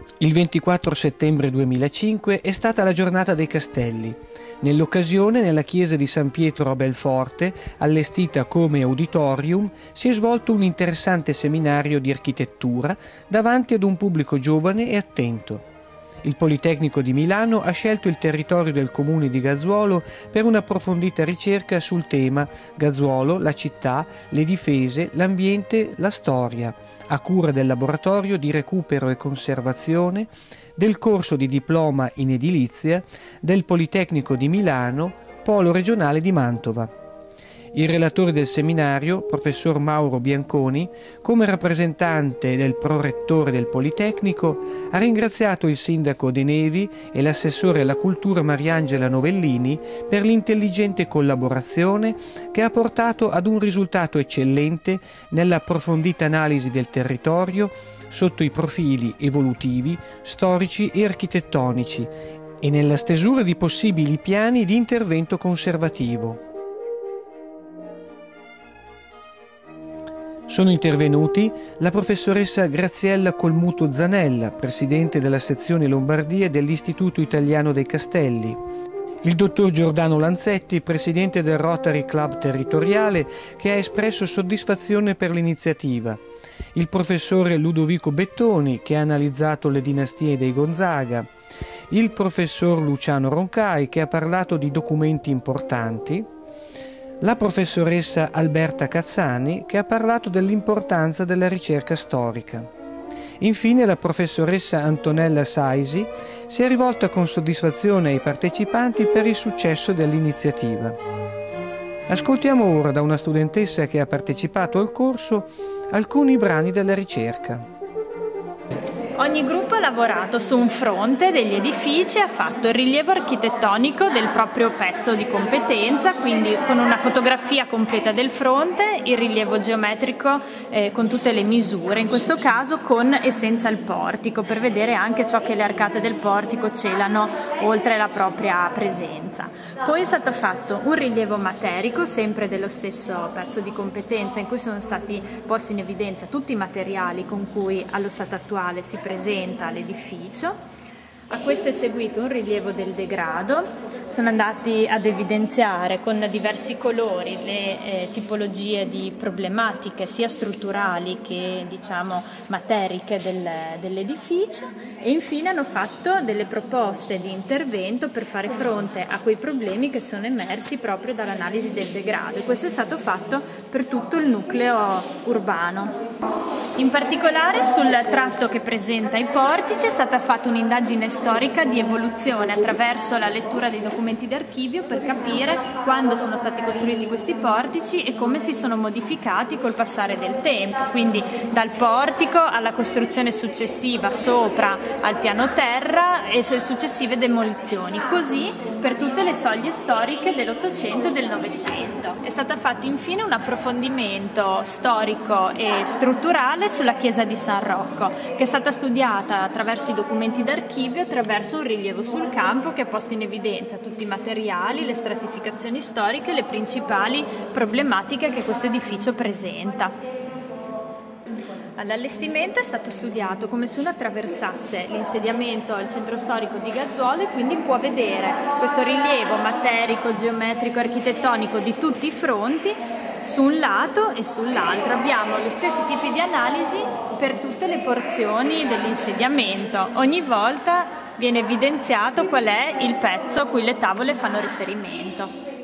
Il 24 settembre 2005 è stata la giornata dei castelli. Nell'occasione, nella chiesa di San Pietro a Belforte, allestita come auditorium, si è svolto un interessante seminario di architettura davanti ad un pubblico giovane e attento. Il Politecnico di Milano ha scelto il territorio del comune di Gazzuolo per un'approfondita ricerca sul tema Gazzuolo, la città, le difese, l'ambiente, la storia, a cura del laboratorio di recupero e conservazione, del corso di diploma in edilizia del Politecnico di Milano, polo regionale di Mantova. Il relatore del seminario, professor Mauro Bianconi, come rappresentante del prorettore del Politecnico, ha ringraziato il sindaco De Nevi e l'assessore alla cultura Mariangela Novellini per l'intelligente collaborazione che ha portato ad un risultato eccellente nell'approfondita analisi del territorio sotto i profili evolutivi, storici e architettonici e nella stesura di possibili piani di intervento conservativo. Sono intervenuti la professoressa Graziella Colmuto Zanella, presidente della sezione Lombardia dell'Istituto Italiano dei Castelli, il dottor Giordano Lanzetti, presidente del Rotary Club territoriale, che ha espresso soddisfazione per l'iniziativa, il professore Ludovico Bettoni, che ha analizzato le dinastie dei Gonzaga, il professor Luciano Roncai, che ha parlato di documenti importanti, la professoressa Alberta Cazzani, che ha parlato dell'importanza della ricerca storica. Infine la professoressa Antonella Saisi si è rivolta con soddisfazione ai partecipanti per il successo dell'iniziativa. Ascoltiamo ora da una studentessa che ha partecipato al corso alcuni brani della ricerca. Ogni gruppo ha lavorato su un fronte degli edifici e ha fatto il rilievo architettonico del proprio pezzo di competenza, quindi con una fotografia completa del fronte, il rilievo geometrico con tutte le misure, in questo caso con e senza il portico, per vedere anche ciò che le arcate del portico celano oltre la propria presenza. Poi è stato fatto un rilievo materico, sempre dello stesso pezzo di competenza, in cui sono stati posti in evidenza tutti i materiali con cui allo stato attuale si presenta l'edificio. A questo è seguito un rilievo del degrado, sono andati ad evidenziare con diversi colori le tipologie di problematiche sia strutturali che materiche dell'edificio e infine hanno fatto delle proposte di intervento per fare fronte a quei problemi che sono emersi proprio dall'analisi del degrado e questo è stato fatto per tutto il nucleo urbano. In particolare sul tratto che presenta i portici è stata fatta un'indagine storica di evoluzione attraverso la lettura dei documenti d'archivio per capire quando sono stati costruiti questi portici e come si sono modificati col passare del tempo, quindi dal portico alla costruzione successiva sopra al piano terra e sulle successive demolizioni, così per tutte le soglie storiche dell'Ottocento e del Novecento. È stato fatto infine un approfondimento storico e strutturale sulla chiesa di San Rocco, che è stata studiata attraverso i documenti d'archivio, attraverso un rilievo sul campo che ha posto in evidenza tutti i materiali, le stratificazioni storiche e le principali problematiche che questo edificio presenta. All'allestimento è stato studiato come se uno attraversasse l'insediamento al centro storico di Gazzuolo e quindi può vedere questo rilievo materico, geometrico, architettonico di tutti i fronti su un lato e sull'altro. Abbiamo gli stessi tipi di analisi per tutte le porzioni dell'insediamento. Ogni volta viene evidenziato qual è il pezzo a cui le tavole fanno riferimento.